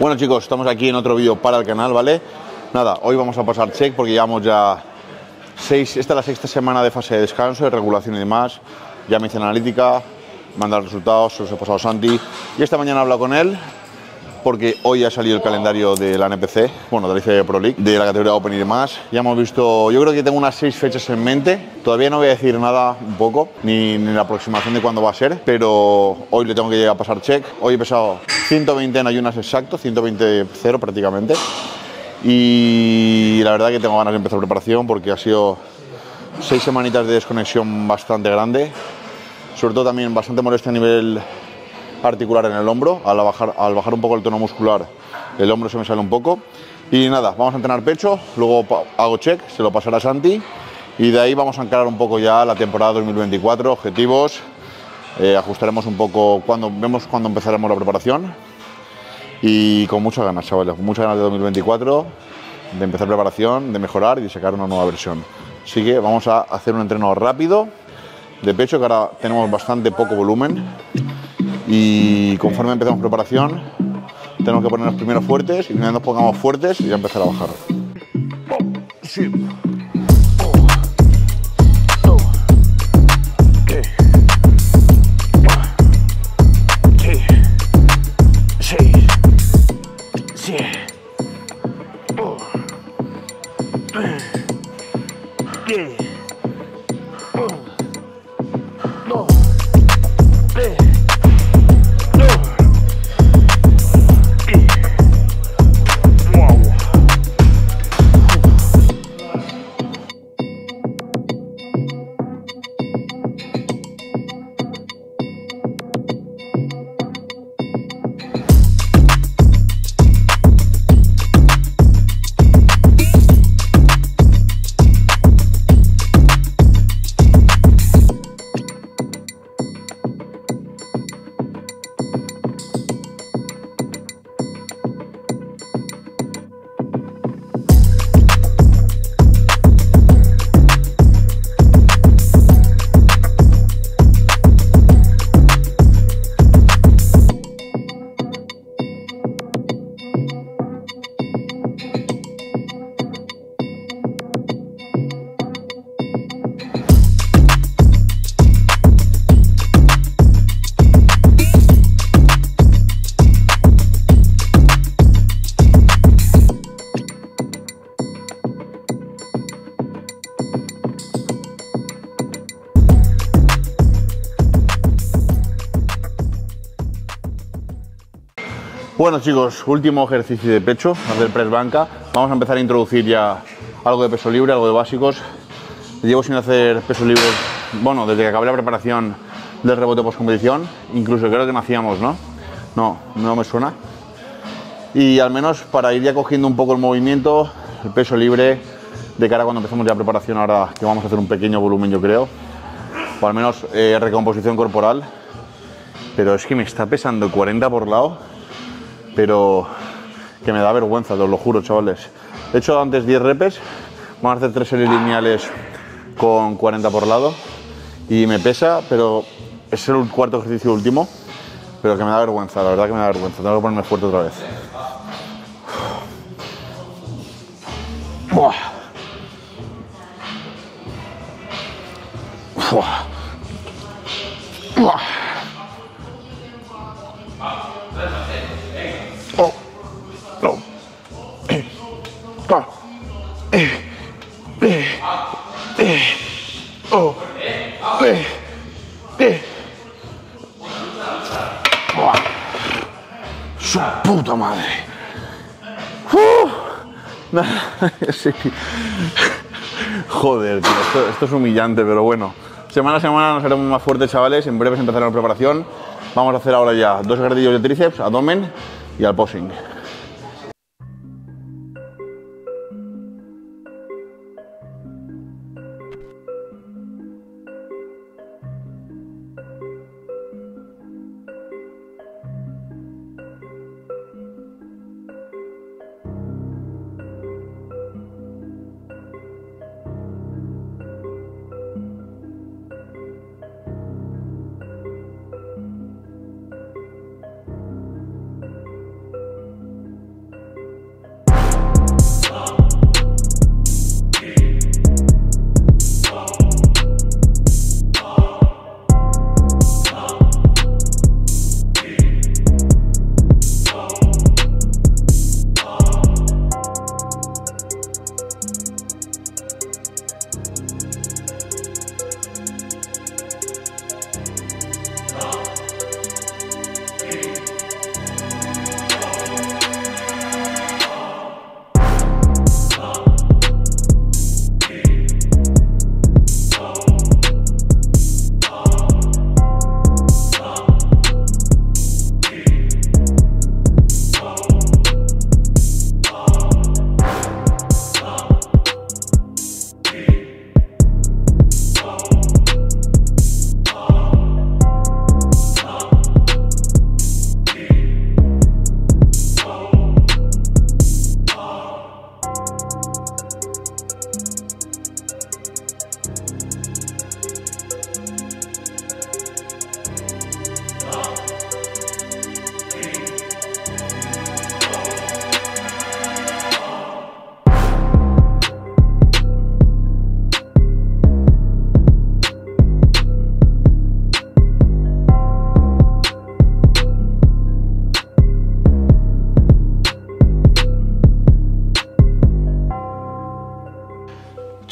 Bueno chicos, estamos aquí en otro vídeo para el canal, ¿vale? Nada, hoy vamos a pasar check porque llevamos ya esta es la sexta semana de fase de descanso, de regulación y demás. Ya me hice la analítica, me han dado resultados, se los he pasado a Santi. Y esta mañana he hablado con él porque hoy ha salido el calendario de la NPC, bueno, de la ICE Pro League, de la categoría Open y demás. Ya hemos visto, yo creo que tengo unas 6 fechas en mente. Todavía no voy a decir nada un poco, ni la aproximación de cuándo va a ser, pero hoy le tengo que llegar a pasar check. Hoy he pesado 120 en ayunas exacto, 120-0 prácticamente. Y la verdad que tengo ganas de empezar preparación porque ha sido 6 semanitas de desconexión bastante grande. Sobre todo también bastante molestia a nivel articular en el hombro. Al bajar un poco el tono muscular, el hombro se me sale un poco. Y nada, vamos a entrenar pecho, luego hago check, se lo pasará a Santi. Y de ahí vamos a encarar un poco ya la temporada 2024, objetivos. Ajustaremos un poco vemos cuándo empezaremos la preparación. Y con muchas ganas, chavales, con muchas ganas de 2024, de empezar preparación, de mejorar y de sacar una nueva versión. Así que vamos a hacer un entreno rápido de pecho, que ahora tenemos bastante poco volumen. Y conforme empezamos preparación, tenemos que ponernos primero fuertes y una vez nos pongamos fuertes y ya empezar a bajar. Sí. Bueno chicos, último ejercicio de pecho, hacer press banca. Vamos a empezar a introducir ya algo de peso libre, algo de básicos. Llevo sin hacer peso libre, bueno, desde que acabé la preparación del rebote post competición. Incluso creo que no hacíamos, ¿no? No me suena. Y al menos para ir ya cogiendo un poco el movimiento, el peso libre, de cara a cuando empezamos ya preparación, ahora que vamos a hacer un pequeño volumen yo creo. O al menos recomposición corporal. Pero es que me está pesando 40 por lado. Pero que me da vergüenza, os lo juro, chavales. He hecho antes 10 repes, vamos a hacer 3 series lineales con 40 por lado y me pesa, pero es el cuarto ejercicio último, pero que me da vergüenza, la verdad que me da vergüenza, tengo que ponerme fuerte otra vez. Buah. Buah. Buah. Su puta madre. Sí. Joder, tío, esto es humillante, pero bueno. Semana a semana nos haremos más fuertes, chavales. En breve empezará la preparación. Vamos a hacer ahora ya 2 ejercicios de tríceps, abdomen y al posing.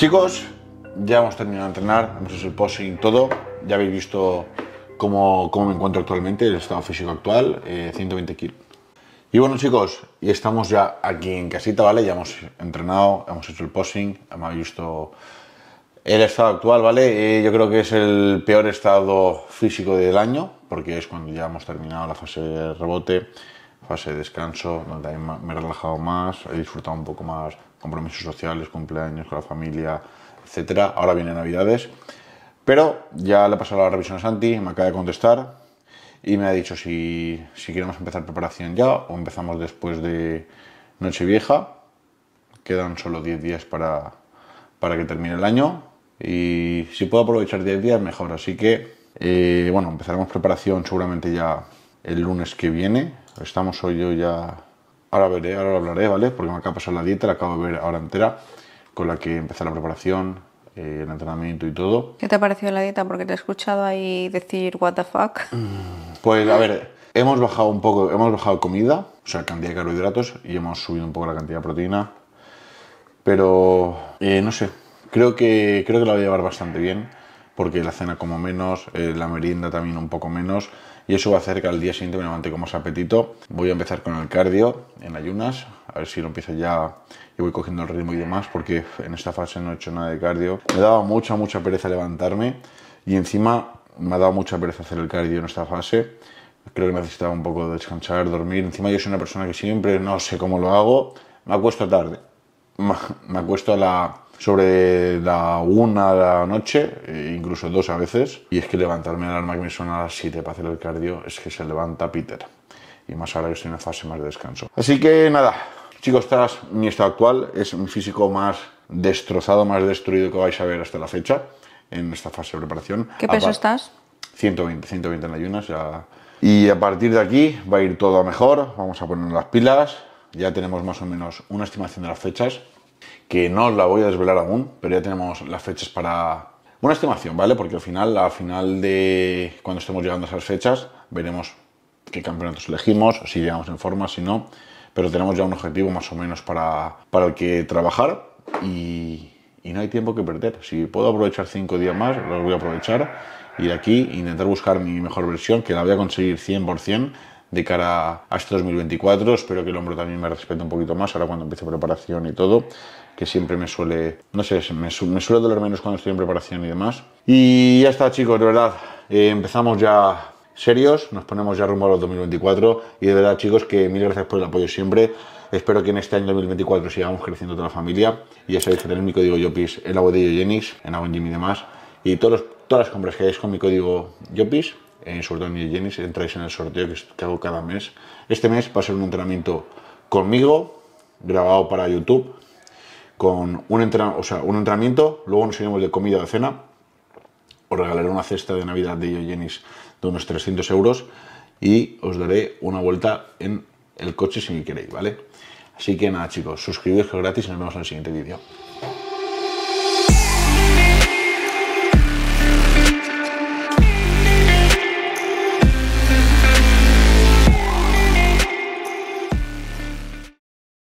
Chicos, ya hemos terminado de entrenar, hemos hecho el posing, todo. Ya habéis visto cómo me encuentro actualmente, el estado físico actual, 120 kilos. Y bueno, chicos, y estamos ya aquí en casita, ¿vale? Ya hemos entrenado, hemos hecho el posing, hemos visto el estado actual, ¿vale? Yo creo que es el peor estado físico del año, porque es cuando ya hemos terminado la fase de rebote, fase de descanso, donde también me he relajado más, he disfrutado un poco más compromisos sociales, cumpleaños con la familia, etcétera. Ahora vienen Navidades, pero ya le he pasado la revisión a Santi, me acaba de contestar y me ha dicho si queremos empezar preparación ya o empezamos después de Nochevieja. Quedan solo 10 días para que termine el año y si puedo aprovechar 10 días mejor, así que bueno, empezaremos preparación seguramente ya el lunes que viene. Estamos hoy yo ya, ahora lo hablaré, ¿vale? Porque me acaba de pasar la dieta, la acabo de ver ahora entera, con la que empecé la preparación, el entrenamiento y todo. ¿Qué te ha parecido la dieta? Porque te he escuchado ahí decir what the fuck. Pues a ver, hemos bajado comida, o sea, cantidad de carbohidratos, y hemos subido un poco la cantidad de proteína, pero no sé, creo que la voy a llevar bastante bien, porque la cena como menos, la merienda también un poco menos, y eso va a hacer que al día siguiente me levante con más apetito. Voy a empezar con el cardio en ayunas, a ver si lo empiezo ya y voy cogiendo el ritmo y demás, porque en esta fase no he hecho nada de cardio. Me daba mucha pereza levantarme y encima me ha dado mucha pereza hacer el cardio en esta fase. Creo que necesitaba un poco de descansar, dormir. Encima yo soy una persona que siempre, no sé cómo lo hago, me acuesto tarde. Me acuesto sobre la 1 de la noche, incluso 2 a veces, y es que levantarme la alarma que me suena a las 7 para hacer el cardio, es que se levanta Peter, y más ahora que estoy en una fase más de descanso. Así que nada, chicos, este es mi estado actual, es mi físico más destrozado, más destruido que vais a ver hasta la fecha, en esta fase de preparación. ¿Qué peso estás? 120 en ayunas ya. Y a partir de aquí va a ir todo a mejor, vamos a poner las pilas, ya tenemos más o menos una estimación de las fechas, que no os la voy a desvelar aún, pero ya tenemos las fechas para una estimación, ¿vale? Porque al final de cuando estemos llegando a esas fechas, veremos qué campeonatos elegimos, si llegamos en forma, si no, pero tenemos ya un objetivo más o menos para el que trabajar y no hay tiempo que perder. Si puedo aprovechar 5 días más, los voy a aprovechar y de aquí intentar buscar mi mejor versión, que la voy a conseguir 100%, de cara a este 2024. Espero que el hombro también me respete un poquito más ahora cuando empiece preparación y todo, que siempre me suele, no sé, me suele doler menos cuando estoy en preparación y demás. Y ya está, chicos, de verdad, empezamos ya serios, nos ponemos ya rumbo a los 2024 y de verdad, chicos, que mil gracias por el apoyo siempre. Espero que en este año 2024 sigamos creciendo toda la familia y ya sabéis que tenéis mi código YOPIS en la web de Yoyenix, en Agua Gym y demás, y todas las compras que hagáis con mi código YOPIS, sobre todo en Yoyenix, entráis en el sorteo que hago cada mes. Este mes va a ser un entrenamiento conmigo, grabado para YouTube, con un entrenamiento, luego nos iremos de comida de cena, os regalaré una cesta de Navidad de Yoyenix de unos 300 euros y os daré una vuelta en el coche si me queréis, ¿vale? Así que nada, chicos, suscribiros que es gratis y nos vemos en el siguiente vídeo.